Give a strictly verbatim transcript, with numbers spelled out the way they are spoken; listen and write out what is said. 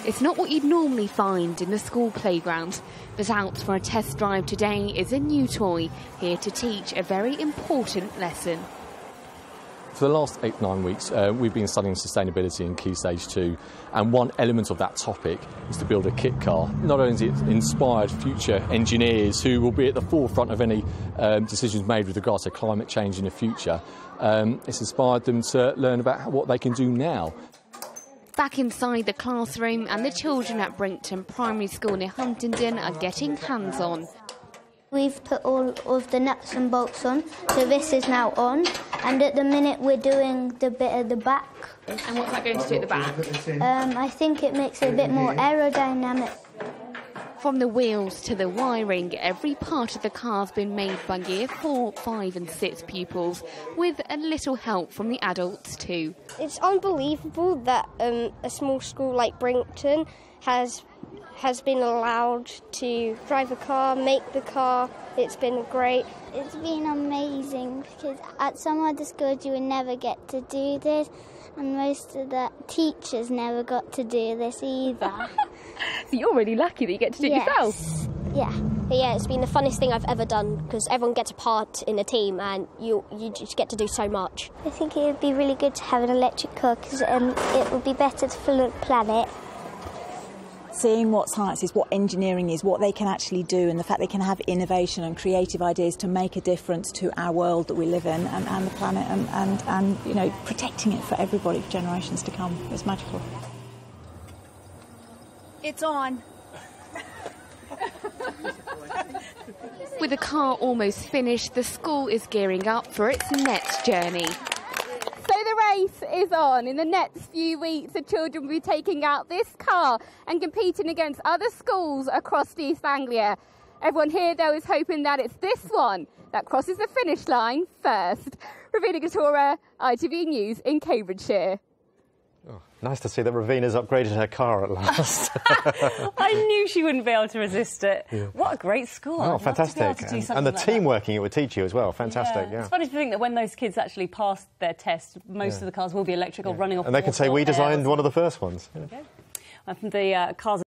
It's not what you'd normally find in the school playground, but out for a test drive today is a new toy, here to teach a very important lesson. For the last eight, nine weeks, uh, we've been studying sustainability in Key Stage two, and one element of that topic is to build a kit car. Not only has it inspired future engineers who will be at the forefront of any um, decisions made with regards to climate change in the future, um, it's inspired them to learn about what they can do now. Back inside the classroom, and the children at Brington Primary School near Huntingdon are getting hands-on. We've put all of the nuts and bolts on, so this is now on, and at the minute we're doing the bit at the back. And what's that going to do at the back? Um, I think it makes it a bit more aerodynamic. From the wheels to the wiring, every part of the car's been made by year four, five and six pupils, with a little help from the adults too. It's unbelievable that um, a small school like Brington has has been allowed to drive a car, make the car. It's been great. It's been amazing because at some other schools you would never get to do this, and most of the teachers never got to do this either. So you're really lucky that you get to do it yes. yourself. Yeah. But yeah, it's been the funnest thing I've ever done because everyone gets a part in a team and you you just get to do so much. I think it would be really good to have an electric car because um, it would be better for the planet. Seeing what science is, what engineering is, what they can actually do, and the fact they can have innovation and creative ideas to make a difference to our world that we live in and, and the planet, and, and, and you know, protecting it for everybody for generations to come. It's magical. It's on. With the car almost finished, the school is gearing up for its next journey. So the race is on. In the next few weeks, the children will be taking out this car and competing against other schools across East Anglia. Everyone here, though, is hoping that it's this one that crosses the finish line first. Ravina Gatora, I T V News in Cambridgeshire. Oh, nice to see that Ravina's upgraded her car at last. I knew she wouldn't be able to resist it. Yeah. What a great school. Oh, I'd fantastic. love to be able to do And, something and the like team that. working it would teach you as well. Fantastic, yeah. yeah. It's funny to think that when those kids actually pass their test, most Yeah. of the cars will be electric or Yeah. running off And they can say, water or we air designed or one of the first ones. something. Okay. And from the uh, cars